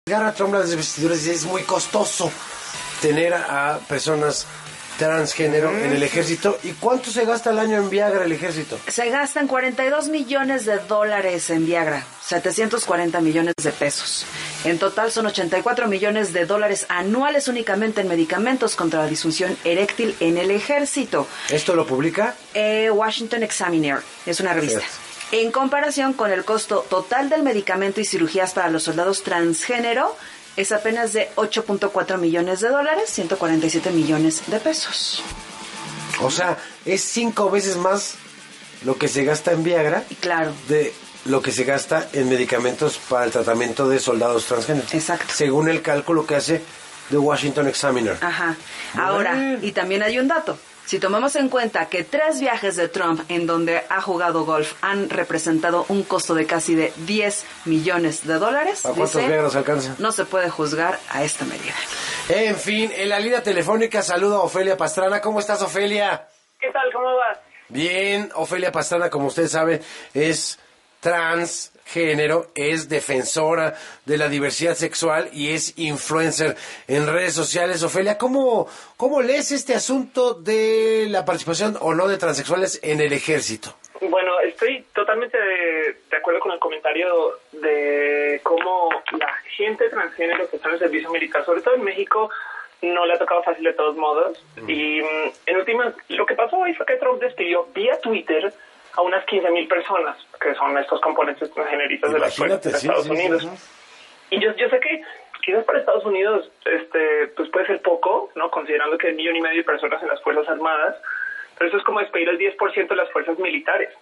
Agarra Trump las vestiduras y es muy costoso tener a personas transgénero en el ejército. ¿Y cuánto se gasta al año en Viagra el ejército? Se gastan $42 millones en Viagra, 740 millones de pesos. En total son $84 millones anuales únicamente en medicamentos contra la disfunción eréctil en el ejército. ¿Esto lo publica? Washington Examiner, es una revista. Sí. En comparación con el costo total del medicamento y cirugías para los soldados transgénero, es apenas de $8.4 millones, 147 millones de pesos. O sea, es 5 veces más lo que se gasta en Viagra. Claro. De lo que se gasta en medicamentos para el tratamiento de soldados transgéneros. Exacto. Según el cálculo que hace The Washington Examiner. Ajá. Ahora, y también hay un dato. Si tomamos en cuenta que 3 viajes de Trump en donde ha jugado golf han representado un costo de casi de $10 millones, ¿a cuántos Viagras alcanza? No se puede juzgar a esta medida. En fin, en la línea telefónica saludo a Ofelia Pastrana. ¿Cómo estás, Ofelia? ¿Qué tal? ¿Cómo vas? Bien, Ofelia Pastrana, como ustedes saben, es transgénero, es defensora de la diversidad sexual y es influencer en redes sociales. Ofelia, ¿cómo lees este asunto de la participación o no de transexuales en el ejército? Bueno, estoy totalmente de acuerdo con el comentario de cómo la gente transgénero que está en el servicio militar, sobre todo en México, no le ha tocado fácil de todos modos. Y en última, lo que pasó hoy fue que Trump despidió vía Twitter a unas 15,000 personas, que son estos componentes transgeneristas de las fuerzas de Estados Unidos. Y yo sé que quizás para Estados Unidos pues puede ser poco, ¿no? Considerando que hay 1,5 millones de personas en las Fuerzas Armadas, pero eso es como despedir el 10% de las fuerzas militares.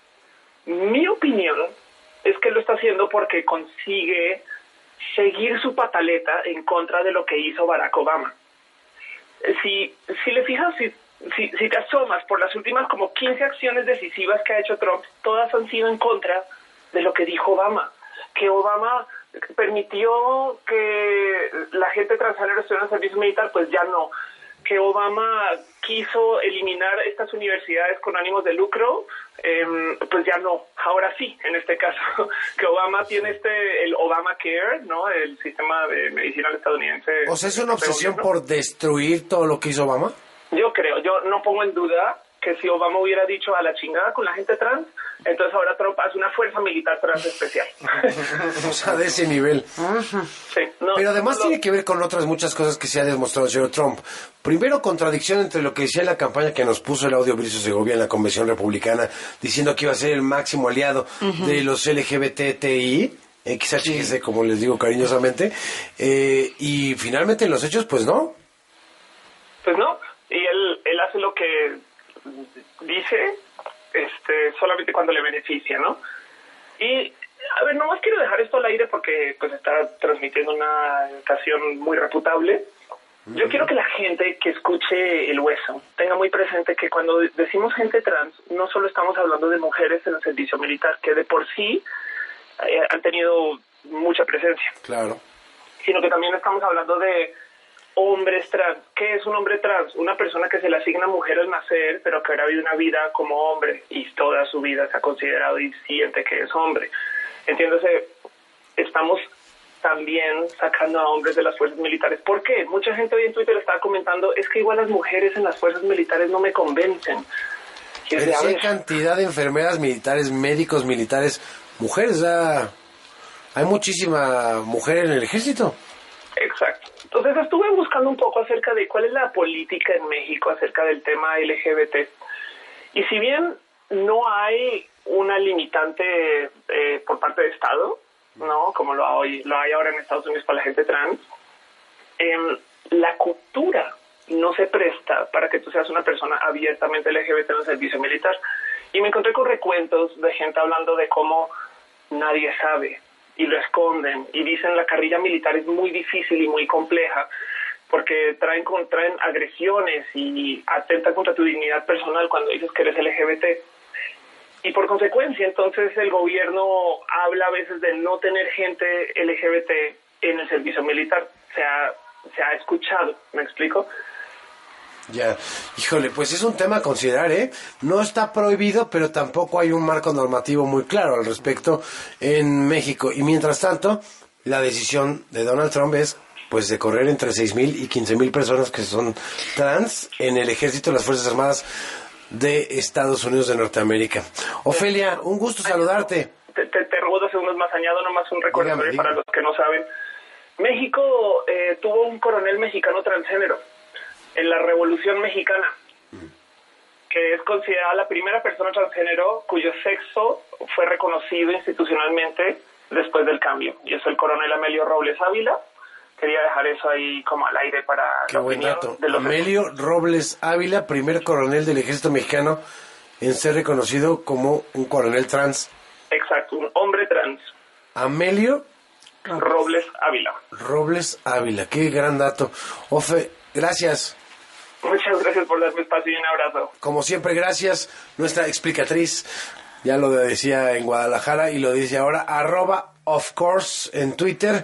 Mi opinión es que lo está haciendo porque consigue seguir su pataleta en contra de lo que hizo Barack Obama. Si le fijas, si te asomas por las últimas como 15 acciones decisivas que ha hecho Trump, todas han sido en contra de lo que dijo Obama. Que Obama permitió que la gente transgénero estuviera en el servicio militar, pues ya no. Que Obama quiso eliminar estas universidades con ánimos de lucro, pues ya no. Ahora sí, en este caso, que Obama tiene el Obamacare, ¿no? El sistema de medicinal estadounidense. O sea, ¿es una obsesión por destruir todo lo que hizo Obama? Yo creo, yo no pongo en duda que si Obama hubiera dicho a la chingada con la gente trans, entonces ahora Trump hace una fuerza militar trans especial. O sea, de ese nivel. Sí, pero además tiene que ver con otras muchas cosas que se ha demostrado el señor Trump. Primero, contradicción entre lo que decía en la campaña que nos puso el audio Bricio Segovia en la Convención Republicana, diciendo que iba a ser el máximo aliado de los LGBTI, XHGC, como les digo cariñosamente, y finalmente en los hechos, pues no. Pues no, y él hace lo que dice solamente cuando le beneficia, ¿no? Y, a ver, nomás quiero dejar esto al aire porque pues está transmitiendo una estación muy reputable. Yo quiero que la gente que escuche El Hueso tenga muy presente que cuando decimos gente trans, no solo estamos hablando de mujeres en el servicio militar, que de por sí han tenido mucha presencia. Claro. Sino que también estamos hablando de hombres trans. ¿Qué es un hombre trans? Una persona que se le asigna mujer al nacer, pero que ahora vive una vida como hombre y toda su vida se ha considerado y siente que es hombre. Entiéndase, estamos también sacando a hombres de las fuerzas militares. ¿Por qué? Mucha gente hoy en Twitter estaba comentando, es que igual las mujeres en las fuerzas militares no me convencen. Pero sí hay cantidad de enfermeras militares, médicos militares, mujeres, hay muchísima mujer en el ejército. Exacto. Entonces estuve buscando un poco acerca de cuál es la política en México acerca del tema LGBT. Y si bien no hay una limitante por parte de Estado, ¿no? Como lo hay ahora en Estados Unidos para la gente trans, la cultura no se presta para que tú seas una persona abiertamente LGBT en el servicio militar. Y me encontré con recuentos de gente hablando de cómo nadie sabe y lo esconden y dicen la carrilla militar es muy difícil y muy compleja porque traen agresiones y atentan contra tu dignidad personal cuando dices que eres LGBT. Y por consecuencia, entonces el gobierno habla a veces de no tener gente LGBT en el servicio militar. Se ha escuchado, ¿me explico? Ya, híjole, pues es un tema a considerar, ¿eh? No está prohibido, pero tampoco hay un marco normativo muy claro al respecto en México. Y mientras tanto, la decisión de Donald Trump es pues de correr entre 6,000 y 15,000 personas que son trans en el ejército de las Fuerzas Armadas de Estados Unidos de Norteamérica. Ofelia, un gusto saludarte. Te robo 2 segundos más, añado nomás un recordatorio para los que no saben. México tuvo un coronel mexicano transgénero en la Revolución Mexicana, que es considerada la primera persona transgénero cuyo sexo fue reconocido institucionalmente después del cambio. Y es el coronel Amelio Robles Ávila. Quería dejar eso ahí como al aire para Qué buen dato. Amelio Robles Ávila, primer coronel del ejército mexicano en ser reconocido como un coronel trans. Exacto, un hombre trans. Amelio Robles Ávila. Robles Ávila, qué gran dato. Ofe, gracias. Muchas gracias por darme espacio y un abrazo. Como siempre, gracias. Nuestra explicatriz, ya lo decía en Guadalajara y lo dice ahora, @ofcourse en Twitter.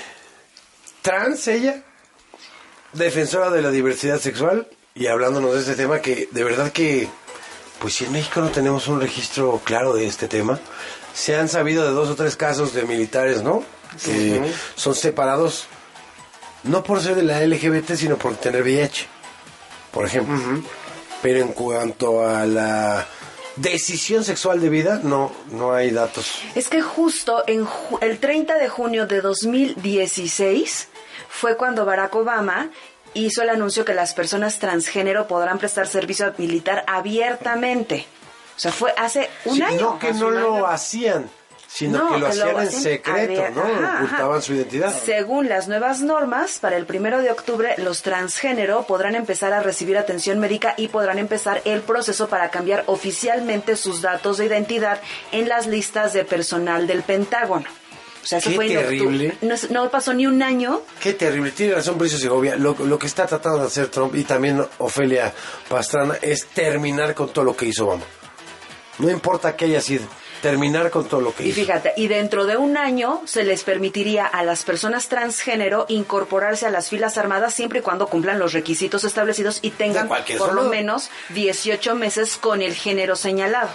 Trans, ella, defensora de la diversidad sexual, y hablándonos de este tema que de verdad que, pues si en México no tenemos un registro claro de este tema, se han sabido de 2 o 3 casos de militares, ¿no? Que son separados, no por ser de la LGBT, sino por tener VIH, por ejemplo. Pero en cuanto a la decisión sexual de vida, no hay datos. Es que justo el 30 de junio de 2016 fue cuando Barack Obama hizo el anuncio que las personas transgénero podrán prestar servicio militar abiertamente. O sea, fue hace un año. No que no lo hacían, sino que lo hacían en secreto, ¿no? Ocultaban su identidad. Según las nuevas normas, para el 1 de octubre, los transgénero podrán empezar a recibir atención médica y podrán empezar el proceso para cambiar oficialmente sus datos de identidad en las listas de personal del Pentágono. O sea, eso Qué fue terrible. No pasó ni un año. Qué terrible. Tiene razón Bricio Segovia. Lo que está tratando de hacer Trump y también Ofelia Pastrana es terminar con todo lo que hizo Obama. No importa qué haya sido. Terminar con todo lo que hizo. Y fíjate, y dentro de un año se les permitiría a las personas transgénero incorporarse a las filas armadas siempre y cuando cumplan los requisitos establecidos y tengan por lo menos 18 meses con el género señalado.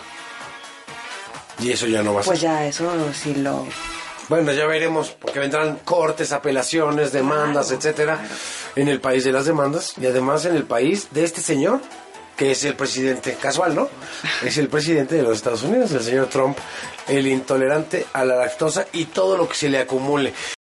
Y eso ya no va a ser. Pues ya, eso sí lo... Bueno, ya veremos, porque vendrán cortes, apelaciones, demandas, etcétera, en el país de las demandas y además en el país de este señor, que es el presidente, casual, ¿no? Es el presidente de los Estados Unidos, el señor Trump, el intolerante a la lactosa y todo lo que se le acumule.